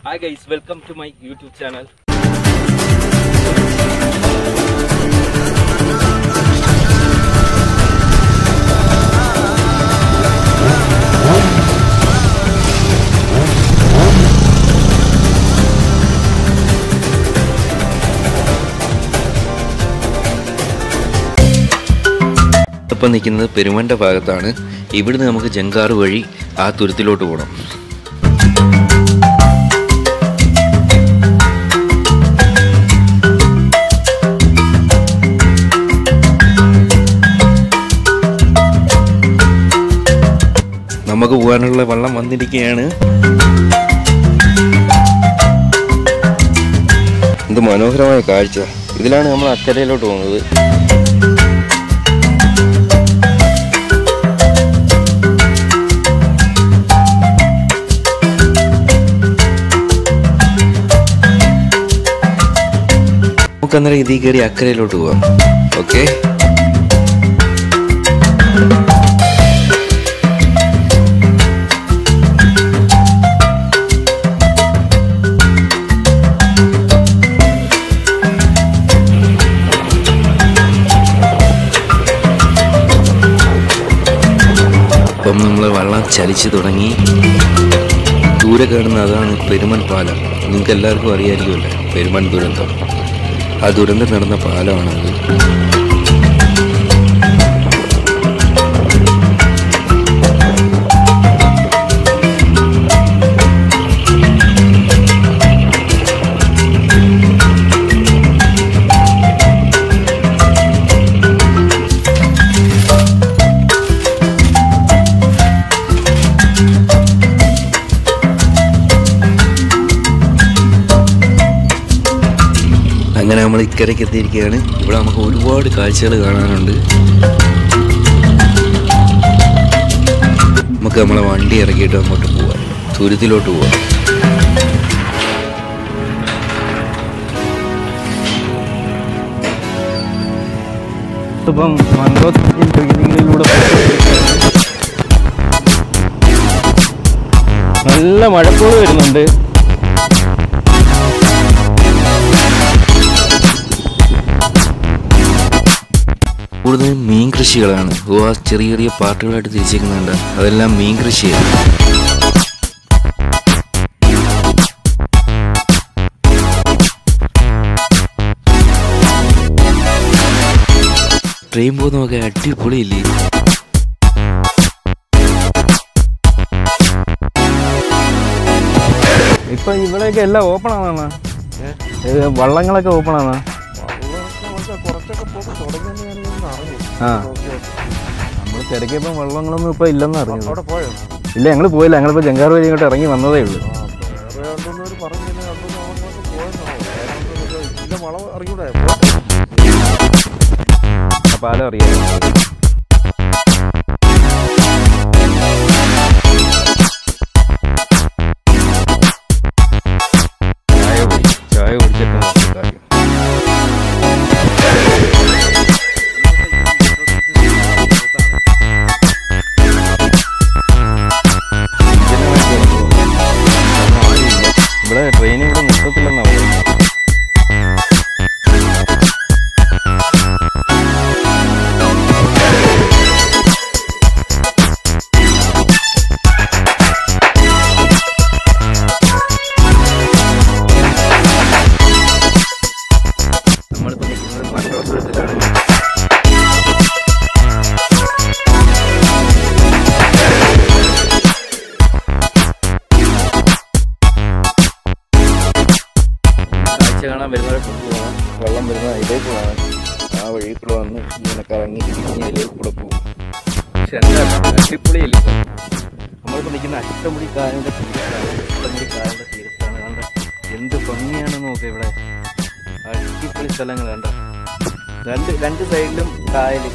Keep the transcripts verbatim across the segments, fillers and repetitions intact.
Hi guys, welcome to my YouTube channel. ഇപ്പോൾ നിൽക്കുന്നത് പെരുമണ്ട ഭാഗത്താണ്. ഇവിടുന്ന് നമുക്ക് ജങ്കാറ് വഴി ആ തുരുത്തിലോട്ട് പോകണം. നമുക്ക് പോകാനുള്ള വെള്ളം വന്നിരിക്കുകയാണ്. എന്ത് മനോഹരമായ കാഴ്ച. ഇതിലാണ് നമ്മൾ അക്കരയിലോട്ട് പോകുന്നത്. നമുക്കന്നേരം ഇതിൽ കയറി അക്കരയിലോട്ട് പോവാം. ഓക്കെ, അപ്പം നമ്മൾ വെള്ളം ചലിച്ചു തുടങ്ങി. ദൂരെ കാണുന്ന അതാണ് പെരുമൺ പാലം. നിങ്ങൾക്ക് എല്ലാവർക്കും അറിയാമായിരിക്കുമല്ലോ പെരുമൺ ദുരന്തം. ആ ദുരന്തം നടന്ന പാലമാണത്. അങ്ങനെ നമ്മൾ ഇക്കരയ്ക്ക് എത്തിയിരിക്കുകയാണ്. ഇവിടെ നമുക്ക് ഒരുപാട് കാഴ്ചകൾ കാണാനുണ്ട്. നമുക്ക് നമ്മളെ വണ്ടി ഇറക്കിയിട്ട് അങ്ങോട്ട് പോവാം, തുരുത്തിലോട്ട് പോവാം. ഇപ്പം മൺറോയിലൂടെ നല്ല മഴക്കോള് വരുന്നുണ്ട്. കൂടുതലും മീൻ കൃഷികളാണ്. ഓ, ആ ചെറിയ ചെറിയ പാർട്ടുകളായിട്ട് തിരിച്ചേക്കുന്നുണ്ട്. അതെല്ലാം മീൻ കൃഷിയാണ്. ട്രെയിൻ പോകുന്നതൊക്കെ അടിപൊളിയില്ലേ. ഇപ്പൊ ഇവിടെയൊക്കെ എല്ലാം ഓപ്പൺ ആണോ? വള്ളങ്ങളൊക്കെ ഓപ്പൺ ആണോ? ആ, നമ്മൾ തിരക്കിയപ്പോൾ വെള്ളങ്ങളൊന്നും ഇപ്പൊ ഇല്ലെന്ന് അറിഞ്ഞു. ഇല്ല, ഞങ്ങൾ പോയില്ല. ഞങ്ങളിപ്പോ ജങ്കാർ വഴി ഇങ്ങോട്ട് ഇറങ്ങി വന്നതേ ഉള്ളൂ. പാലം അറിയാം. ചായ കുടി ചായ കുടിച്ചിട്ട് കാര്യം. ഇവിടെ ട്രെയിൻ ഇവിടെ നിർത്തത്തില്ലെന്നാണ് പറയുന്നത്. നമ്മളിപ്പോൾ നിൽക്കുന്നത് മൺറോയിലാണ്. കാണാൻ വരുന്നവരെ കൊണ്ടുപോകണം. വെള്ളം വരുന്ന അതിലേക്ക് പോകണം. ആ വഴി കൂടെ വന്ന് ഇങ്ങനെ കറങ്ങി അതിലേക്ക് കൂടെ പോകും. പക്ഷെ എന്താ അടിപൊളിയില്ല. നമ്മളിപ്പോൾ നിൽക്കുന്ന അഷ്ടമുടി കായലിൻ്റെ തീരത്താണ്. അഷ്ടമുടി കായലിൻ്റെ തീരത്താണ്. കണ്ട എന്ത് ഭംഗിയാണെന്ന് നോക്കുക. ഇവിടെ അടിപൊളി സ്ഥലങ്ങൾ കണ്ട. രണ്ട് രണ്ട് സൈഡിലും കായൽ.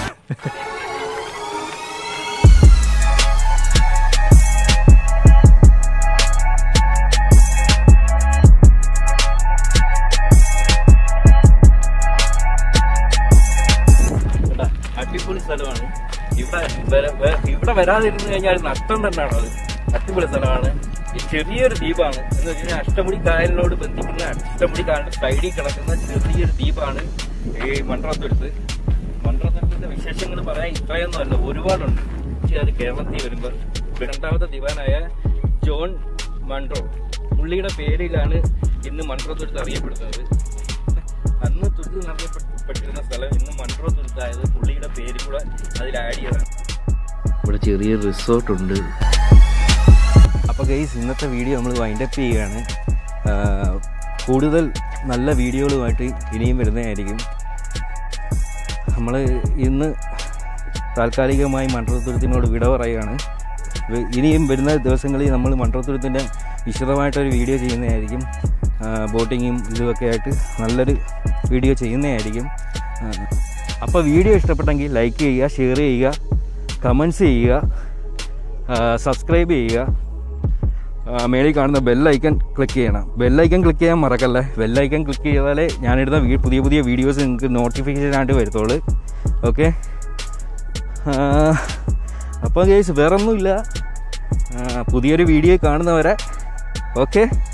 അടിപൊളി സ്ഥലമാണ്. ഇവിടെ ഇവിടെ വരാതിരുന്നു കഴിഞ്ഞാൽ നഷ്ടം തന്നെയാണോ? അത് അടിപൊളി സ്ഥലമാണ്. ചെറിയൊരു ദ്വീപാണ് എന്ന് വെച്ച് കഴിഞ്ഞാൽ അഷ്ടമുടി കായലിനോട് ബന്ധിക്കുന്ന അഷ്ടമുടി കായലിന്റെ സൈഡിൽ കിടക്കുന്ന ചെറിയൊരു ദ്വീപാണ് ഈ മൺട്രോത്തുരുത്ത്. മൺട്രോത്തുരുത്തിന്റെ വിശേഷങ്ങൾ പറയാൻ ഇത്രയൊന്നും അല്ല, ഒരുപാടുണ്ട്. അത് കേരളത്തിൽ വരുമ്പോൾ രണ്ടാമത്തെ ദിവാനായ ജോൺ മൺട്രോ പുള്ളിയുടെ പേരിലാണ് ഇന്ന് മൺട്രോത്തുരുത്ത് അറിയപ്പെടുന്നത്. അന്ന് തുരുത്ത് എന്നറിയപ്പെട്ടിരുന്ന സ്ഥലം ഇന്ന് മൺട്രോ തുരുത്തായത് പുള്ളിയുടെ പേര് കൂടെ അതിൽ ആഡ് ചെയ്തതാണ്. ഇവിടെ ചെറിയ റിസോർട്ടുണ്ട്. അപ്പോൾ ഗൈസ്, ഇന്നത്തെ വീഡിയോ നമ്മൾ വൈൻഡപ്പ് ചെയ്യുകയാണ്. കൂടുതൽ നല്ല വീഡിയോകളുമായിട്ട് ഇനിയും വരുന്നതായിരിക്കും. നമ്മൾ ഇന്ന് താൽക്കാലികമായി മൺട്രോത്തുരുത്തിനോട് വിട പറയുകയാണ്. ഇനിയും വരുന്ന ദിവസങ്ങളിൽ നമ്മൾ മൺട്രോത്തുരുത്തിൻ്റെ വിശദമായിട്ടൊരു വീഡിയോ ചെയ്യുന്നതായിരിക്കും. ബോട്ടിങ്ങും ഇതുമൊക്കെ ആയിട്ട് നല്ലൊരു വീഡിയോ ചെയ്യുന്നതായിരിക്കും. അപ്പോൾ വീഡിയോ ഇഷ്ടപ്പെട്ടെങ്കിൽ ലൈക്ക് ചെയ്യുക, ഷെയർ ചെയ്യുക, കമൻറ്റ്സ് ചെയ്യുക, സബ്സ്ക്രൈബ് ചെയ്യുക. മേളിൽ കാണുന്ന ബെല്ലൈക്കൺ ക്ലിക്ക് ചെയ്യണം. ബെല്ലൈക്കൺ ക്ലിക്ക് ചെയ്യാൻ മറക്കല്ലേ. ബെല്ലൈക്കൺ ക്ലിക്ക് ചെയ്താലേ ഞാനിടുന്ന പുതിയ പുതിയ വീഡിയോസ് നിങ്ങൾക്ക് നോട്ടിഫിക്കേഷൻ ആയിട്ട് വരത്തുള്ളൂ. ഓക്കെ, അപ്പോൾ ഗൈസ് വേറൊന്നുമില്ല. പുതിയൊരു വീഡിയോ കാണുന്നവരെ ഓക്കെ.